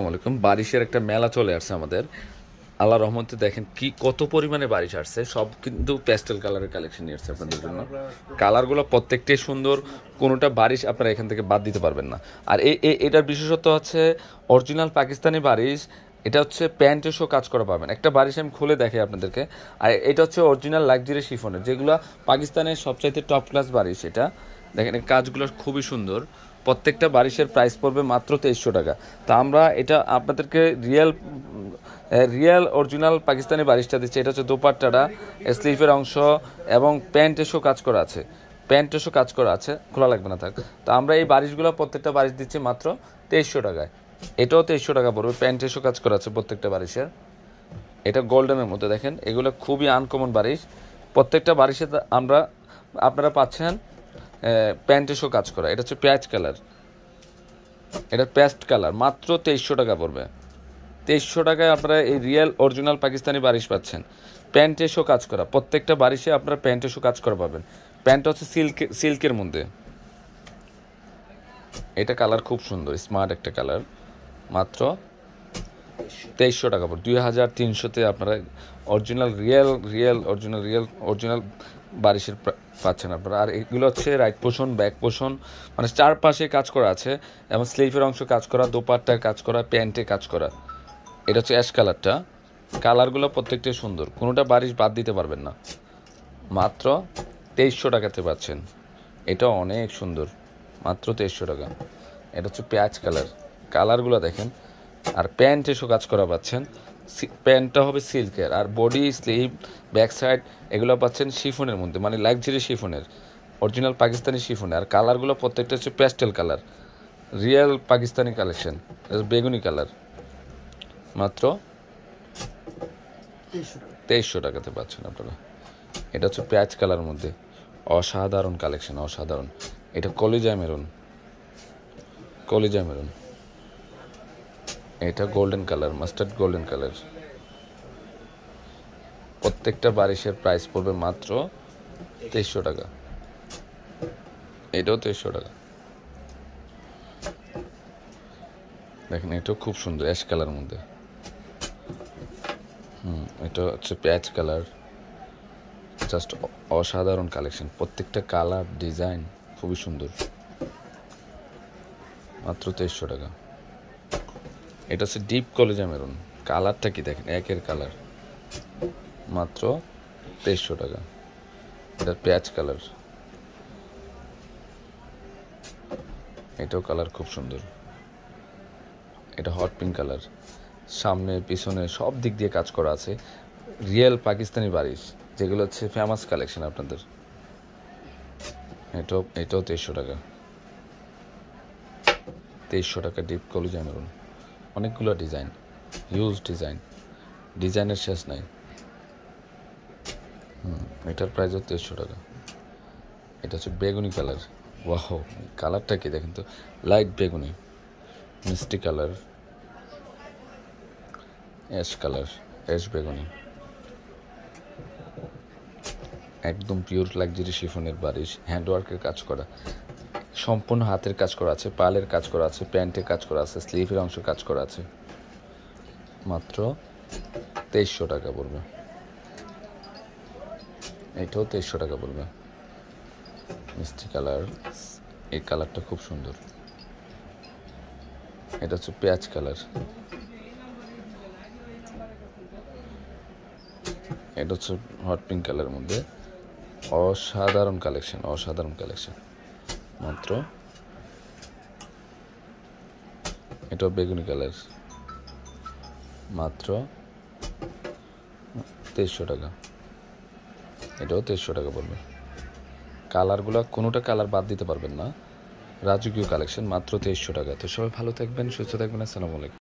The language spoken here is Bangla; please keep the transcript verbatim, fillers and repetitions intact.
আসসালামাইকুম। বারিশের একটা মেলা চলে আসছে আমাদের। আল্লাহ রহমতে দেখেন কি কত পরিমাণে বারিশ আসছে, সব কিন্তু প্যাস্টেল কালারের কালেকশন নিয়ে আসছে আপনাদের জন্য। কালারগুলো প্রত্যেকটাই সুন্দর, কোনোটা বারিশ আপনারা এখান থেকে বাদ দিতে পারবেন না। আর এই এই- এটার বিশেষত্ব হচ্ছে অরিজিনাল পাকিস্তানি বারিশ। এটা হচ্ছে প্যান্টে শো কাজ করা পাবেন। একটা বারিশ আমি খুলে দেখাই আপনাদেরকে। আর এটা হচ্ছে অরিজিনাল লাক্সারি শিফনের, যেগুলো পাকিস্তানের সবচাইতে টপ ক্লাস বারিশ। এটা দেখেন এই কাজগুলো খুবই সুন্দর। প্রত্যেকটা বারিশের প্রাইস পড়বে মাত্র তেইশশো টাকা। তা আমরা এটা আপনাদেরকে রিয়েল রিয়েল অরিজিনাল পাকিস্তানি বারিশটা দিচ্ছে। এটা হচ্ছে দোপাট্টাটা, স্লিভের অংশ এবং প্যান্ট এসেও কাজ করা আছে। প্যান্ট এসেও কাজ করা আছে, খোলা লাগবে না থাক। তো আমরা এই বারিশগুলো প্রত্যেকটা বারিশ দিচ্ছি মাত্র তেইশশো টাকায়। এটাও তেইশশো টাকা পড়বে, প্যান্ট এসেও কাজ করা আছে প্রত্যেকটা বারিশের। এটা গোল্ডেনের মধ্যে দেখেন, এগুলো খুবই আনকমন বারিশ। প্রত্যেকটা বারিশে আমরা আপনারা পাচ্ছেন প্যান্টে শো কাজ করা। এটা হচ্ছে পেঁয়াজ কালার, এটা পেস্ট কালার, মাত্র তেইশশো টাকা পড়বে। তেইশশো টাকায় আপনারা এই রিয়েল অরিজিনাল পাকিস্তানি বারিশ পাচ্ছেন, প্যান্টে শো কাজ করা। প্রত্যেকটা বারিশে আপনারা প্যান্টে শো কাজ করা পাবেন। প্যান্ট হচ্ছে সিল্ক সিল্কের মধ্যে। এটা কালার খুব সুন্দর, স্মার্ট একটা কালার, মাত্র তেইশশো টাকা পড়বে। দুই হাজার তিনশোতে আপনারা original real real original real original বারিশের পাচ্ছেন আপনারা। আর এগুলো হচ্ছে রাইট পোষণ, ব্যাক পোষণ, মানে চারপাশে কাজ করা আছে এবং স্লিভের অংশ কাজ করা, দোপাট্টার কাজ করা, প্যান্টে কাজ করা। এটা হচ্ছে অ্যাশ কালারটা। কালারগুলো প্রত্যেকটাই সুন্দর, কোনোটা বারিশ বাদ দিতে পারবেন না। মাত্র তেইশশো টাকাতে পাচ্ছেন। এটা অনেক সুন্দর, মাত্র তেইশশো টাকা। এটা হচ্ছে পেঁয়াজ কালার, কালারগুলো দেখেন। আর প্যান্ট এসব কাজ করা পাচ্ছেন। প্যান্টটা হবে সিল্কের, আর বডি, স্লিভ, ব্যাক সাইড এগুলো পাচ্ছেন শিফনের মধ্যে, মানে লাক্সারি শিফনের, অরিজিনাল পাকিস্তানি শিফনের। আর কালারগুলো প্রত্যেকটা হচ্ছে pastel colour, real Pakistani collection. বেগুনি কালার, মাত্র তেইশশো টাকাতে পাচ্ছেন আপনারা। এটা হচ্ছে পেঁয়াজ কালারের মধ্যে, অসাধারণ কালেকশন, অসাধারণ। এটা কলিজা মেরুন, কলিজা মেরুন। এটা golden colour, mustard golden colour. প্রত্যেকটা বারিশের প্রাইস পড়বে মাত্র তেইশশো টাকা। এটাও তেইশশো টাকা। দেখেন এটাও খুব সুন্দর, অ্যাশ কালার মধ্যে। হুম এটা হচ্ছে পেঁয়াজ কালার। জাস্ট অসাধারণ কালেকশন, প্রত্যেকটা কালার ডিজাইন খুবই সুন্দর। মাত্র তেইশশো টাকা। এটা হচ্ছে ডিপ কলিজা মেরুন, কালারটা কি দেখেন, একের কালার, মাত্র তেইশশো টাকা। এটা পেঁয়াজ কালার, এটাও কালার খুব সুন্দর। এটা হট পিঙ্ক কালার, সামনে পিছনে সব দিক দিয়ে কাজ করা আছে। রিয়েল পাকিস্তানি বারিশ, যেগুলো হচ্ছে ফেমাস কালেকশন আপনাদের। এটাও এটাও তেইশশো টাকা। তেইশশো টাকা ডিপ কলিজা মেরুন। অনেকগুলো ডিজাইন, হিউজ ডিজাইন, ডিজাইনের শেষ নাই। হুম এটার প্রাইসও তেইশশো টাকা। এটা হচ্ছে বেগুনি কালার। ওয়াহ, কালারটা কি দেখেন তো, লাইট বেগুনি, মিষ্টি কালার, অ্যাশ কালার, অ্যাশ বেগুনি। একদম পিওর লাক্সারি শিফনের বারিশ, হ্যান্ডওয়ার্কের কাজ করা, সম্পূর্ণ হাতের কাজ করা আছে, পালের কাজ করা আছে, প্যান্টের কাজ করা আছে, স্লিভের অংশ কাজ করা আছে। মাত্র তেইশশো টাকা পড়বে। এটাও তেইশশো টাকা পড়বে। মিষ্টি কালার, এই কালারটা খুব সুন্দর। এটা হচ্ছে পেঁয়াজ কালার। এটা হচ্ছে হট পিঙ্ক কালারের মধ্যে, অসাধারণ কালেকশন, অসাধারণ কালেকশন। মাত্র এটাও বেগুনি কালার, মাত্র তেইশশো টাকা। এটাও তেইশশো টাকা পড়বে। কালারগুলো কোনোটা কালার বাদ দিতে পারবেন না, রাজকীয় কালেকশন, মাত্র তেইশশো টাকা। তো সবাই ভালো থাকবেন, সুস্থ থাকবেন। আসসালামু আলাইকুম।